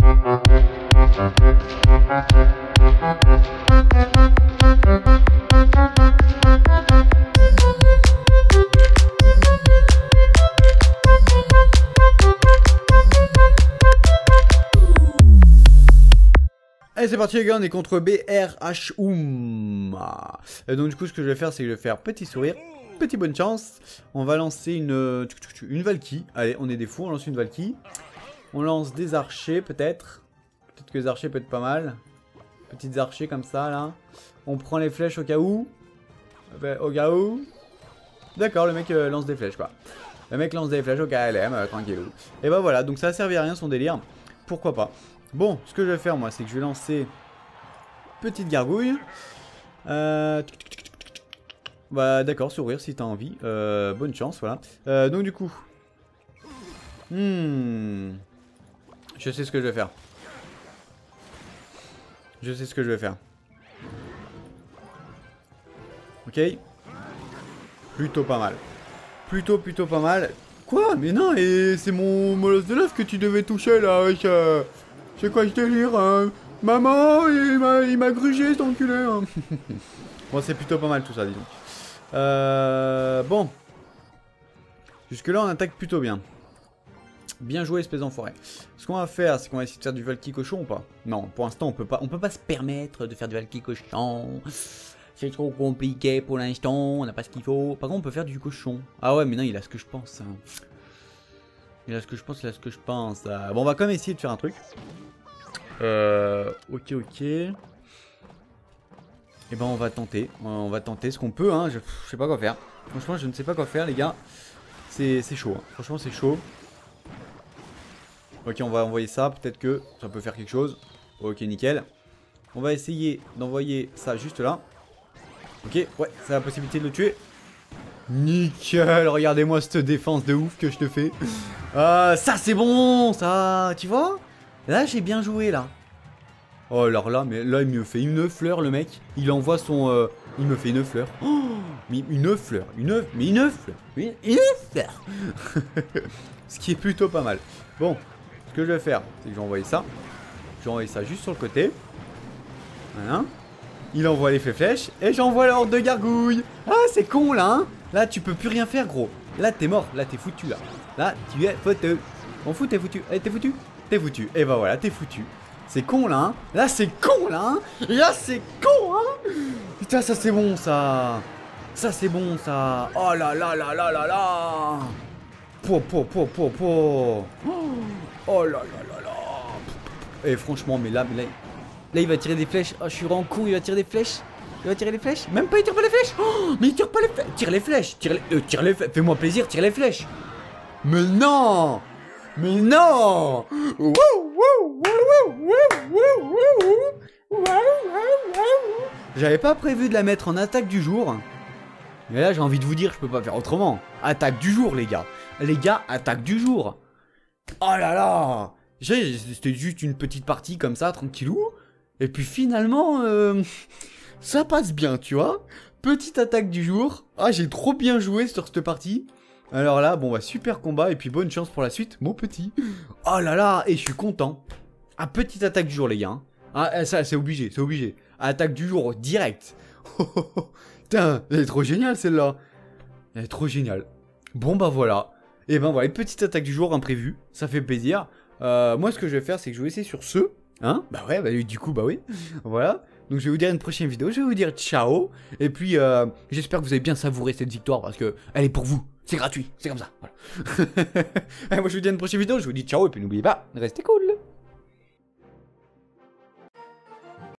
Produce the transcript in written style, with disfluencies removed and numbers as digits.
Allez c'est parti les gars, on est contre BRH Et donc du coup ce que je vais faire c'est que je vais faire petit sourire, petit bonne chance. On va lancer une Valkyrie. Allez on est des fous, on lance une Valkyrie. On lance des archers peut-être. Peut-être que les archers peut être pas mal. Petites archers comme ça là. On prend les flèches au cas où. Au cas où. D'accord le mec lance des flèches quoi. Le mec lance des flèches au KLM, tranquillou. Et bah voilà, donc ça a servi à rien son délire. Pourquoi pas. Bon, ce que je vais faire moi, c'est que je vais lancer petite gargouille. Bah d'accord, sourire si t'as envie. Bonne chance, voilà. Donc du coup, je sais ce que je vais faire. Je sais ce que je vais faire. Ok. Plutôt pas mal. Plutôt pas mal. Quoi? Mais non, et c'est mon molosse de l'œuf que tu devais toucher là avec... C'est quoi ce délire hein? Maman, il m'a grugé cet enculé hein. Bon, c'est plutôt pas mal tout ça, disons. Bon. Jusque là, on attaque plutôt bien. Bien joué, espèce d'enfoiré. Ce qu'on va faire, c'est qu'on va essayer de faire du Valkyrie cochon ou pas? Non, pour l'instant, on peut pas se permettre de faire du Valkyrie cochon. C'est trop compliqué pour l'instant, on n'a pas ce qu'il faut. Par contre, on peut faire du cochon. Ah ouais, mais non, il a ce que je pense. Hein. Il a ce que je pense, il a ce que je pense. Bon, on va quand même essayer de faire un truc. Ok. Et ben, on va tenter. On va tenter ce qu'on peut, hein. Je sais pas quoi faire. Franchement, je ne sais pas quoi faire, les gars. C'est chaud. Hein. Franchement, c'est chaud. Ok, on va envoyer ça. Peut-être que ça peut faire quelque chose. Ok, nickel. On va essayer d'envoyer ça juste là. Ok, ouais, ça a la possibilité de le tuer. Nickel, regardez-moi cette défense de ouf que je te fais. Ça c'est bon, ça, tu vois? Là j'ai bien joué là. Oh alors là, mais là il me fait une fleur le mec. Il envoie son... il me fait une fleur. Oh, mais une fleur, une fleur. Ce qui est plutôt pas mal. Bon, ce que je vais faire, c'est que je vais envoyer ça. Je vais envoyer ça juste sur le côté. Voilà. Il envoie les flèches et j'envoie la horde de gargouilles. Ah c'est con là hein. Là tu peux plus rien faire gros. Là t'es mort, là t'es foutu là. Là tu es foutu. On fout t'es foutu. Allez t'es foutu. T'es foutu. Et bah voilà t'es foutu. C'est con là hein. Là c'est con là hein. Là c'est con hein. Putain ça c'est bon ça. Ça c'est bon ça. Oh là là là là là là. Po. Oh là là là là. Et franchement mais là là il va tirer des flèches. Oh je suis vraiment con, il va tirer des flèches. Il va tirer les flèches. Même pas il tire pas les flèches. Oh mais il tire pas les flèches. Tire les flèches. Tire les flèches. Fais-moi plaisir, tire les flèches. Mais non. Mais non. J'avais pas prévu de la mettre en attaque du jour. Mais là j'ai envie de vous dire je peux pas faire autrement. Attaque du jour les gars. Les gars, attaque du jour. Oh là là. C'était juste une petite partie comme ça, tranquillou. Et puis finalement, ça passe bien, tu vois. Petite attaque du jour. Ah, j'ai trop bien joué sur cette partie. Alors là, bon, bah, super combat. Et puis bonne chance pour la suite, mon petit. Oh là là, et je suis content. Ah, petite attaque du jour, les gars. Ah, ça, c'est obligé, c'est obligé. Attaque du jour, direct. Putain, elle est trop géniale, celle-là. Elle est trop géniale. Bon, bah voilà. Et ben voilà, petite attaque du jour imprévue. Ça fait plaisir. Moi, ce que je vais faire, c'est que je vais essayer sur ce. Hein? Bah ouais, bah du coup, bah oui. Voilà. Donc je vais vous dire une prochaine vidéo. Je vais vous dire ciao. Et puis, j'espère que vous avez bien savouré cette victoire parce que elle est pour vous. C'est gratuit. C'est comme ça. Voilà. Moi, je vous dis à une prochaine vidéo. Je vous dis ciao. Et puis, n'oubliez pas, restez cool.